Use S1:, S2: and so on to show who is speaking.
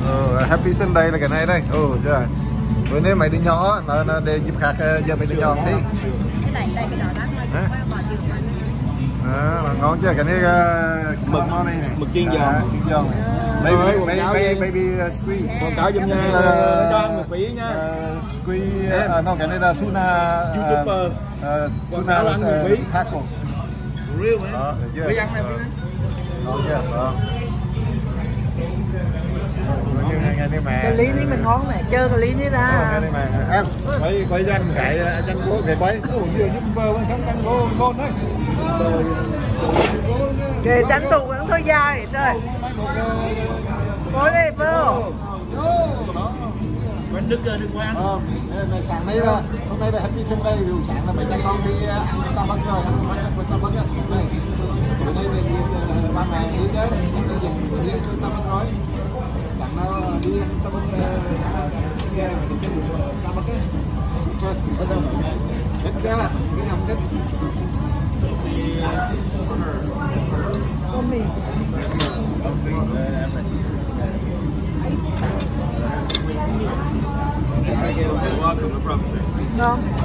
S1: Happy Sunday là cái này đây. Chưa. Bữa nay mấy đứa nhỏ nó để dịp khác giờ mấy đứa nhỏ đi.
S2: Cái này đây cái đó đó thôi.
S1: Ngon chưa? Cái này mực ngon này này.
S3: Mực chiên giòn.
S1: Baby squid.
S3: Quảng cáo giùm nha. Cho ăn một phí nha.
S1: Squid. No, cái này là tuna.
S3: YouTuber.
S1: Tuna taco.
S3: Real mà. Bây ăn này.
S1: Ngon chưa?
S2: Cái ly ní mình ngon này, chơi cái ly ní ra.
S1: Em quay cho anh cái chân gỗ cái quay. Vừa giúp bơ vẫn thắng chân gỗ ngon đấy.
S2: Kìa tranh tù vẫn thôi dài trời. Cố đi bơ.
S3: Quán Đức đừng quán.
S1: Sáng nay là hôm nay là Happy Sunday, rồi sáng là mấy cha con đi ăn Starbucks rồi, ăn Starbucks á. Bữa nay thì ba mẹ đi chơi, ăn cái gì mình đi Starbucks rồi. Sáng nó đi ăn Starbucks kia thì sẽ được Starbucks á. Ở đâu? Hết chưa? Cái nào thích?
S2: Con mì.
S3: Welcome to property.
S2: Ngon.